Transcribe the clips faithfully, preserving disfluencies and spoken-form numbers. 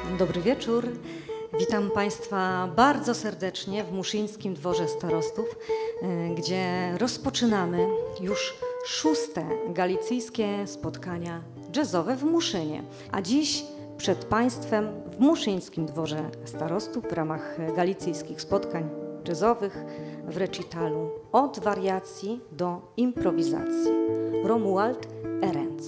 Dobry wieczór. Witam Państwa bardzo serdecznie w Muszyńskim Dworze Starostów, gdzie rozpoczynamy już szóste galicyjskie spotkania jazzowe w Muszynie. A dziś przed Państwem w Muszyńskim Dworze Starostów w ramach galicyjskich spotkań jazzowych w recitalu od wariacji do improwizacji Romuald Erenc.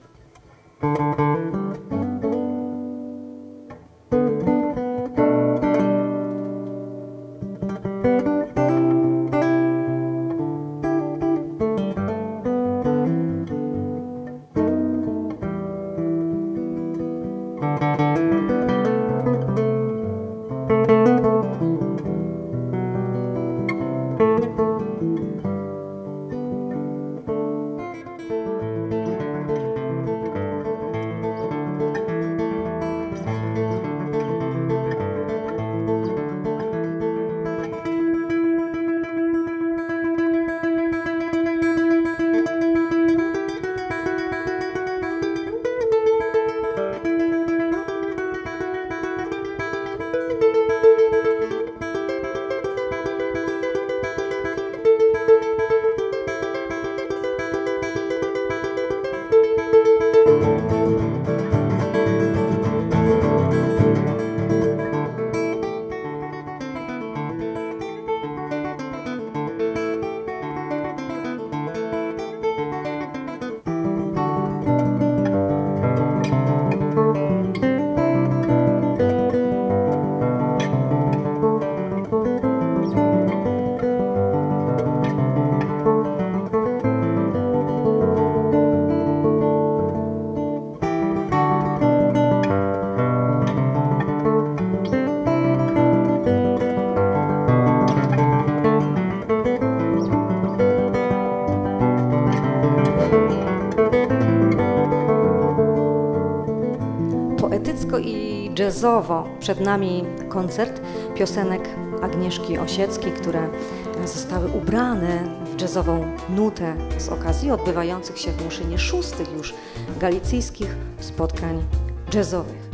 Poetycko i jazzowo przed nami koncert piosenek Agnieszki Osieckiej, które zostały ubrane w jazzową nutę z okazji odbywających się w Muszynie szóstych już galicyjskich spotkań jazzowych.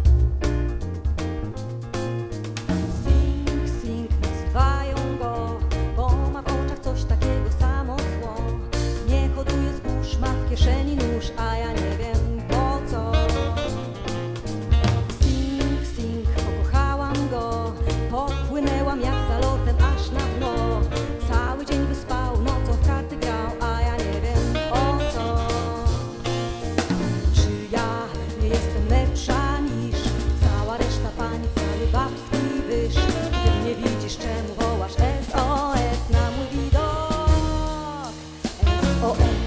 Sing, sing, nazywają go, bo ma w oczach coś takiego samo zło. Nie hoduje zbóż, ma w kieszeni nóż, a ja nie wiem po co. Popłynęłam jak zalotem aż na dno. Cały dzień wyspał, nocą w karty grał, a ja nie wiem o co. Czy ja nie jestem lepsza niż cała reszta pani, cały babski wyż? Ty mnie widzisz, czemu wołasz S O S na mój widok? S O S.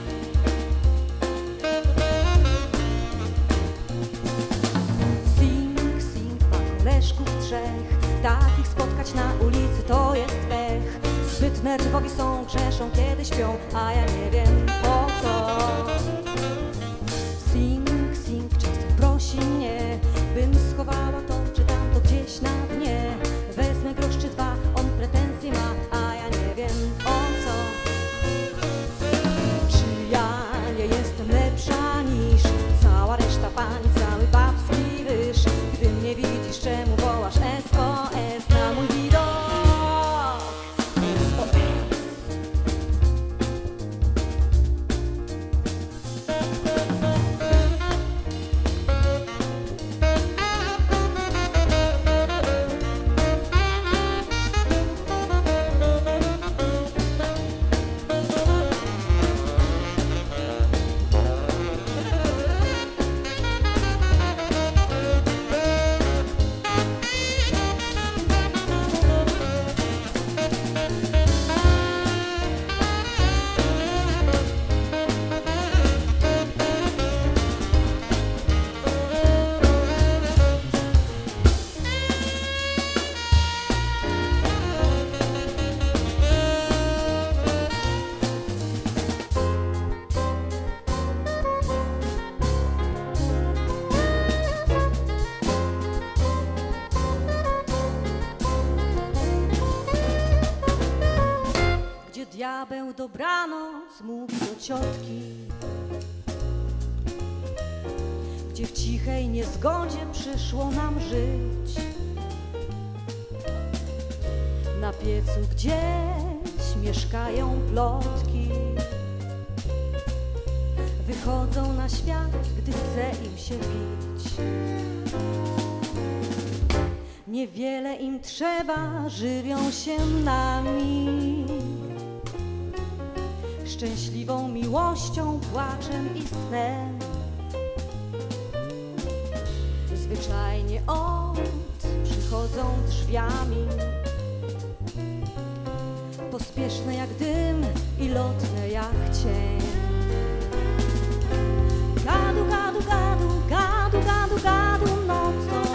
Sing, sing, dwa koleżków trzech. Takich spotkać na ulicy to jest pech. Zbytne trwogi są, grzeszą kiedy śpią, a ja nie wiem po co. Sing, sing, czasem prosi mnie, bym schowała to czy tamto gdzieś na dnie. Wezmę grosz czy dwa, on pretensje ma, a ja nie wiem o co. Czy ja nie jestem lepsza niż cała reszta pani, cały babski wyż? Gdy mnie widzisz, czemu wołasz S O S na mój widok? S O S. diabeł dobranoc mówi do ciotki, gdzie gdzie w cichej niezgodzie przyszło nam żyć. Na piecu gdzieś mieszkają plotki, wychodzą na świat, gdy chce im się pić. Niewiele im trzeba, żywią się nami, szczęśliwą miłością, płaczem i snem. Zwyczajnie od przychodzą drzwiami, pospieszne jak dym i lotne jak cień. Gadu, gadu, gadu, gadu, gadu, gadu nocą.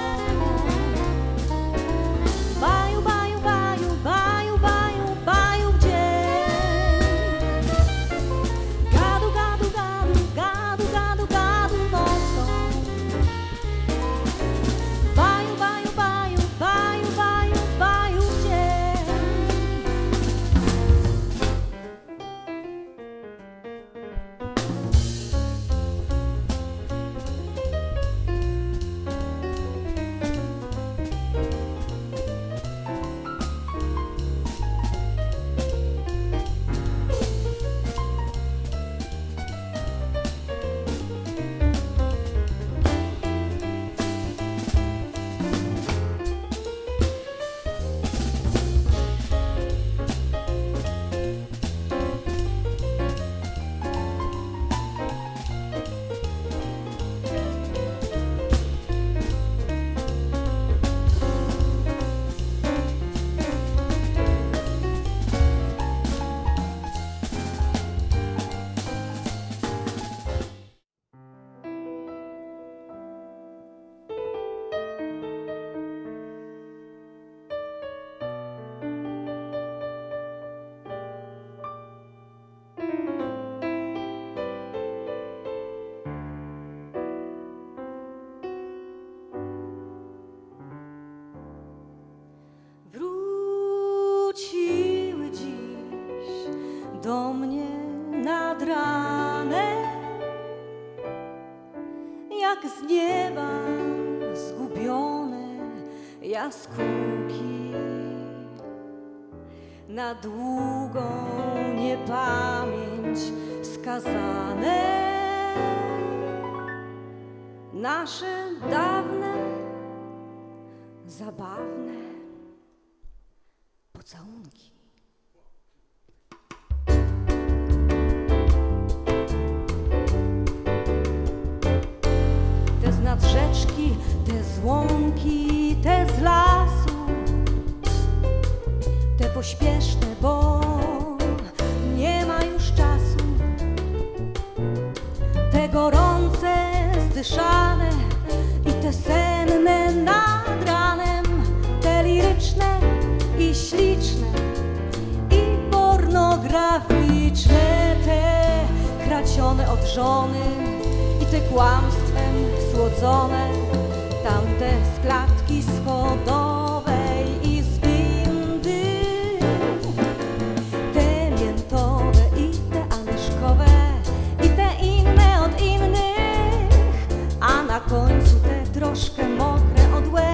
Baju, baju, baju, baju, baju, baju w dzień. Gadu, gadu, gadu, gadu, gadu, gadu nocą. Baju, baju, baju, baju, baju, baju w dzień. Wróciły dziś do mnie nad ranem, jak z nieba zgubione jaskółki, na długą niepamięć skazane. Nasze dawne, zabawne pocałunki. Te z nad rzeczki, te z łąki, te z lasu, te pośpieszne, bo nie ma już czasu. Te gorące, zdyszane i te senne nad ranem, te liryczne i śliczne i pornograficzne, te kracione od żony i te kłamstwem słodzone, tamte z klatki schodowej i z windy, te miętowe i te anyszkowe i te inne od innych, a na końcu te troszkę mokre od łez,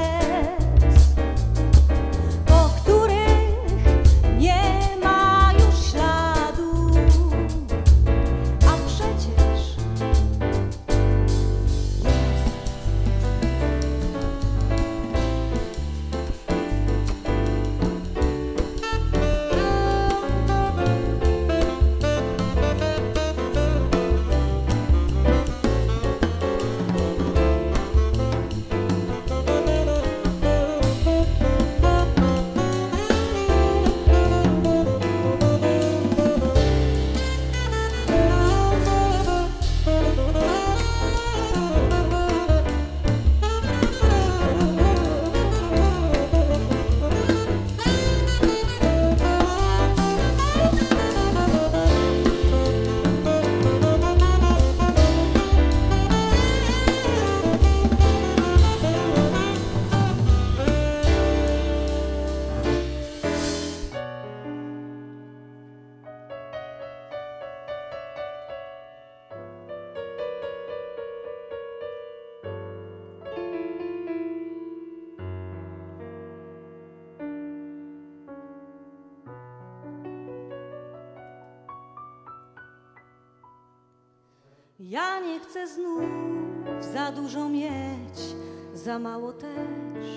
Ja nie chcę znów za dużo mieć, za mało też.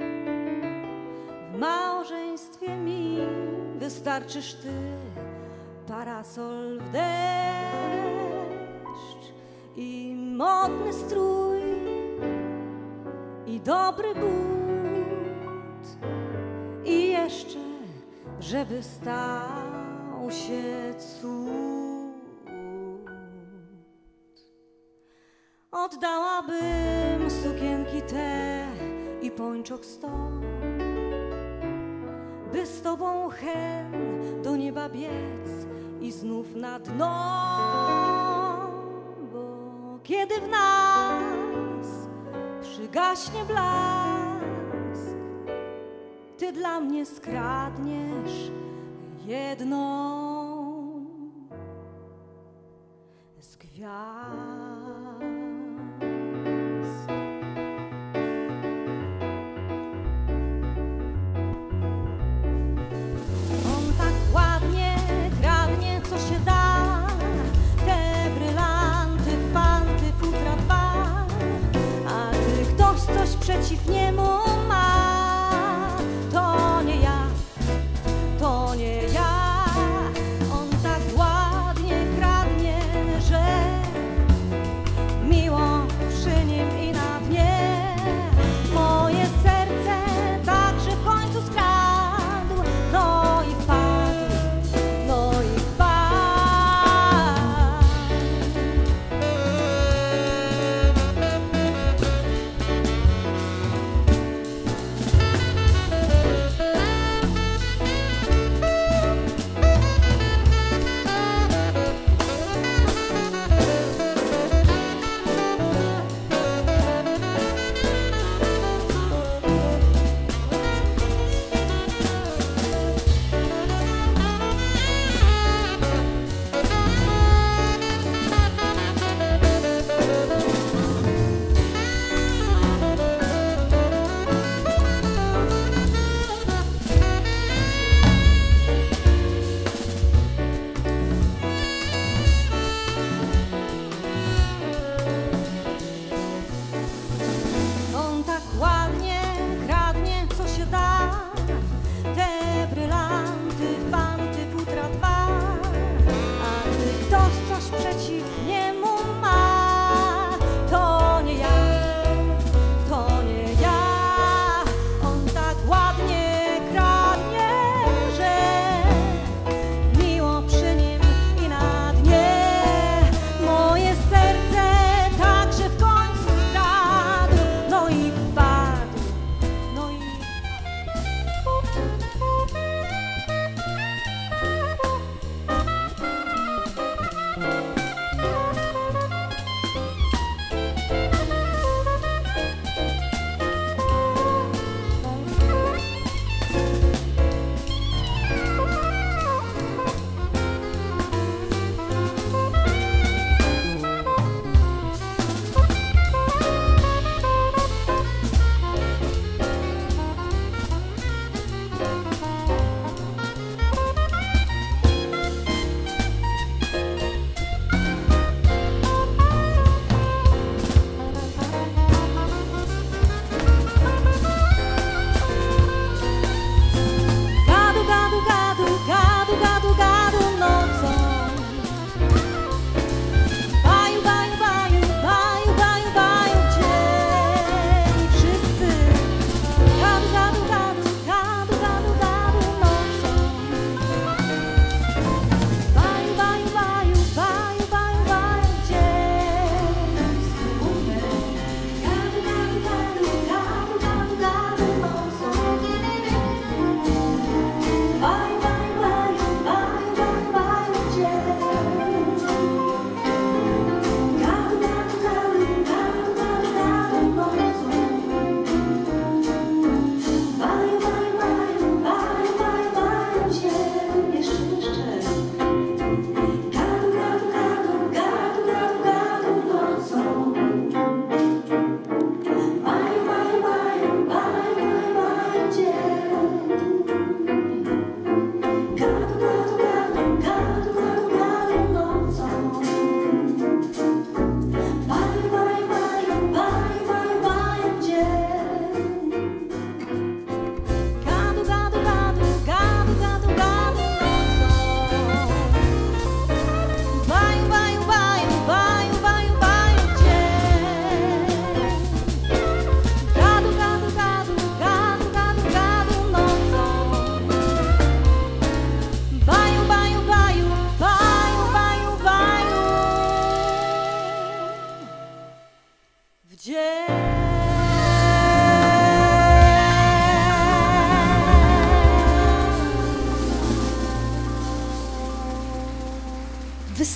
W małżeństwie mi wystarczysz ty, parasol w deszcz i modny strój i dobry but i jeszcze, żeby stał się cud. Oddałabym sukienki te i pończok sto, by z tobą hen do nieba biec i znów na dno. Bo kiedy w nas przygaśnie blask, ty dla mnie skradniesz jedną z gwiazd. Coś przeciw niemu ma, to nie ja, to nie ja. On tak ładnie kradnie, że miło przy nim i na dnie. Moje serce także w końcu skradł, no i wpadł, no i wpadł.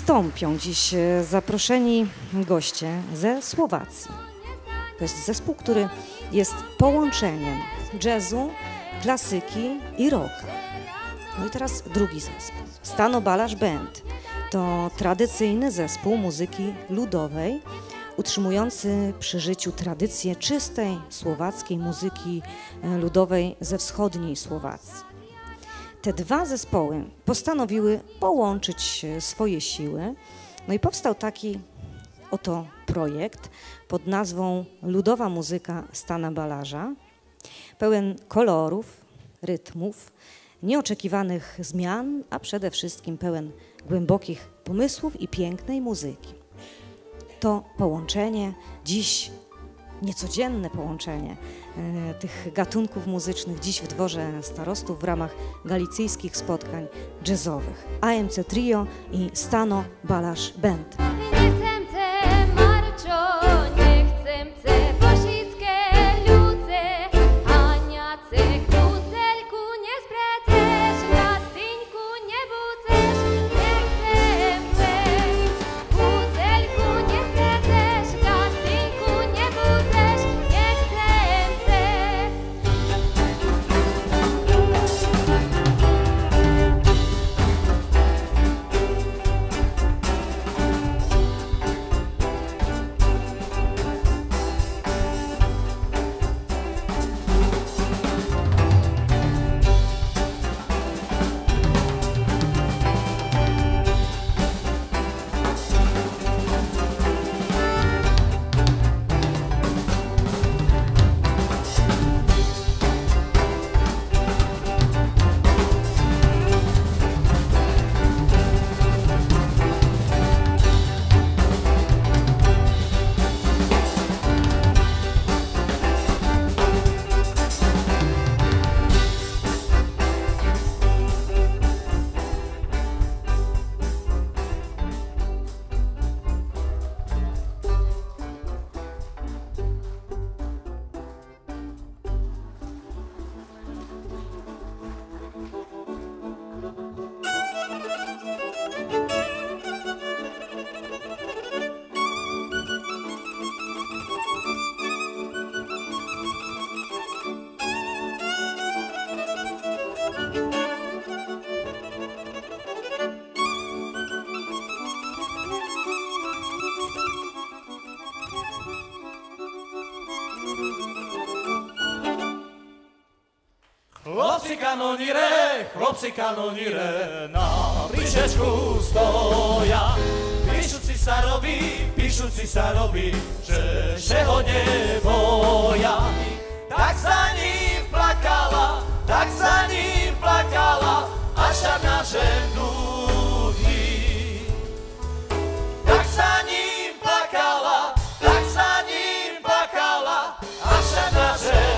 wystąpią dziś zaproszeni goście ze Słowacji. To jest zespół, który jest połączeniem jazzu, klasyki i rocka. No i teraz drugi zespół. Stano Balasz Band to tradycyjny zespół muzyki ludowej, utrzymujący przy życiu tradycję czystej słowackiej muzyki ludowej ze wschodniej Słowacji. Te dwa zespoły postanowiły połączyć swoje siły, no i powstał taki oto projekt pod nazwą Ludowa muzyka Stana Balarza, pełen kolorów, rytmów, nieoczekiwanych zmian, a przede wszystkim pełen głębokich pomysłów i pięknej muzyki. To połączenie, dziś niecodzienne połączenie e, tych gatunków muzycznych, dziś w Dworze Starostów w ramach galicyjskich spotkań jazzowych. A M C Trio i Stano Balasz Band. Chłopcy kanonire, chłopcy kanonire, na bryczeczku stoja. Piszą cisarowi, piszą cisarowi, że się go nie boja. Tak za nim plakała, tak za nim plakała, aż tam na długi. Tak za nim plakała, tak za nim plakała, aż tam na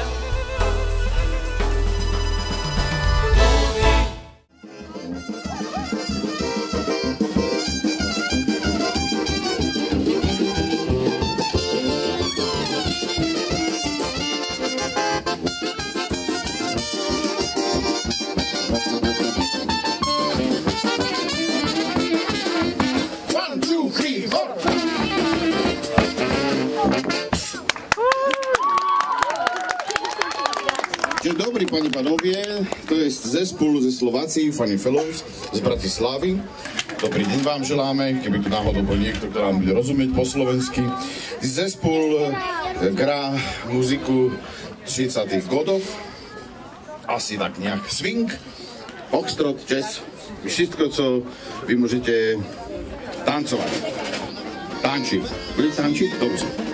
Dzień dobry, panie i panowie, to jest zespół ze Słowacji, Funny Fellows z Bratislavy. Dobrý deň vám želáme, keby tu náhodou bol niekto, kto nám bude rozumieť po slovensky. Zespół gra muziku tridsiatych godów, asi tak nejak swing, foxtrot, jazz, všetko, co vy môžete tancovať. Tančiť. Budete tančiť? Dobře.